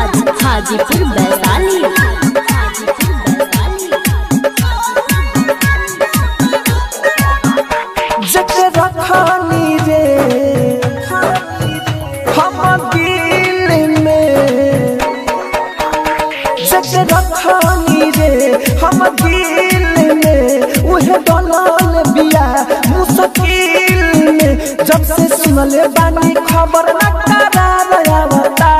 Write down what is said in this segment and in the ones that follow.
राज हाजीपुर वैशाली। जकरा खानी रे हम दिल में, जकरा खानी रे हम दिल में उहे डलल बिया मुश्किल में। जब से सुनले बानी खबर न करार आवता,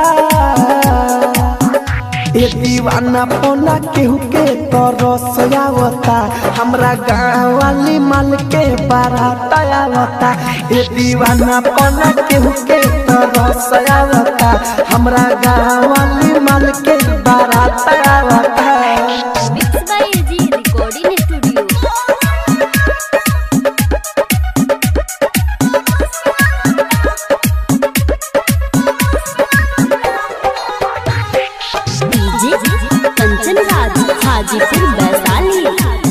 ए दीवाना पोना केहू के तरस आवता, हमरा गाँव वाली माल के बारात आवता। ए दीवाना पोना केहू के तरस आवता, हमरा गाँव वाली माल के बारात आवता। कंचन राज हाजीपुर वैशाली।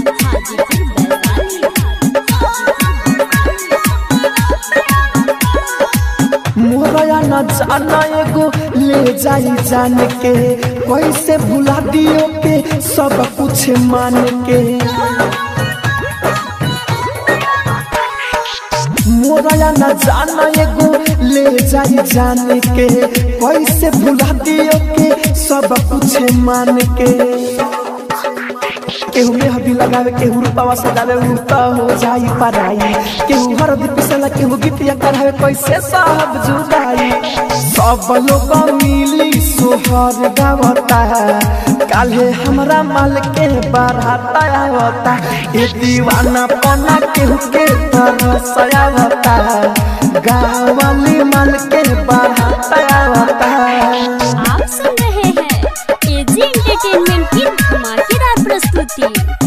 मोरया न जाना एगो ले जाई जान के, कैसे भुला दियो के सब कुछ मान के। मोरया न जाना एगो ले जाई जान के, कैसे भुला दियो के सब कुछ मान के। केहू में हदी लगावे, केहू रूपावा सजावे, उल्टा हो जाई पराई। केहू हरदी पिसला, केहू गीतिया करावे, कैसे साहब जुदाई। सब लोग मिली सोहर गावता, काल्हे हमरा माल के बारात आवता। ए दीवाना पना केहू के तरस आवता, गाँव वाली माल के बारात आवता। आप सुन रहे हैं एजी एंटरटेनमेंट की धमाकेदार प्रस्तुति।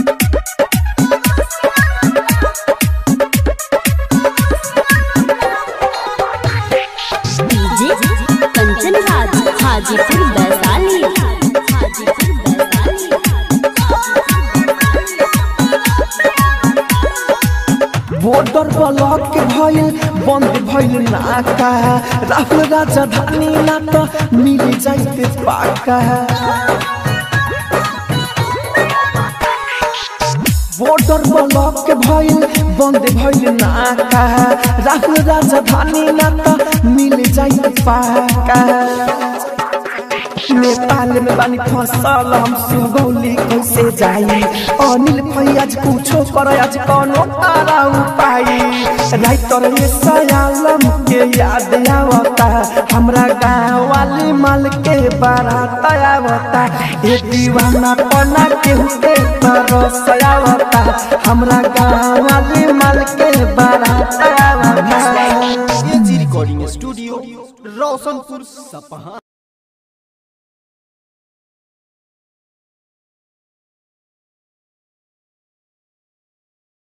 DJ Kanchan Raj Hajipur Vaishali. Border block भइल, बंद भइल नाका, राहुल राजधानी ना तो मिल जाइते पाका। बॉर्डर ब्लॉक भइल, बंद भइल नाका, राहुल राजधानी ना तो मिल जाइते पाका। नेपाल में बानी फसल हम सुगौली कैसे जाई, अनिल फैयाज पूछो कर आज कौनो तारा उपाय। राइटर ये सयालम के याद आवता, हमरा गाँव वाली माल के बारात आवता। ए दीवाना पना केहू के तरस आवता, हमरा गाँव वाली माल के बारात आवता। एजी रिकॉर्डिंग स्टूडियो रोशनपुर सपहा।